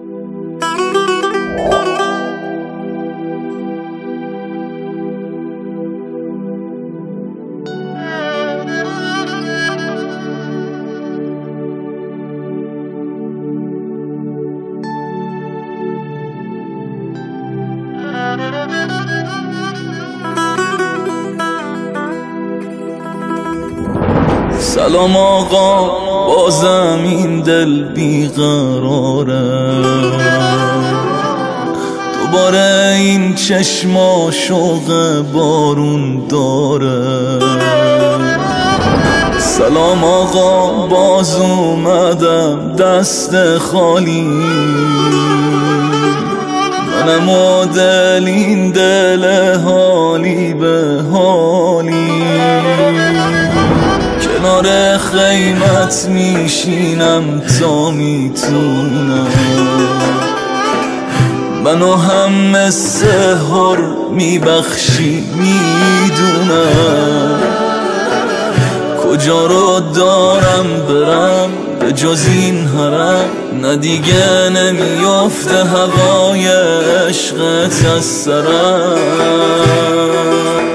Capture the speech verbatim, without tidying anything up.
سلام آقا، بازم این دل بیقراره، دوباره این چشما شوق بارون داره. سلام آقا، باز اومدم دست خالی، منم و دل این دل حالی به حالی. کنار خیمت میشینم تا میتونم، منو هم مثل هر میبخشی میدونم. کجا رو دارم برم به جز این حرم، نه دیگه نمیافته هوای عشقت از سرم.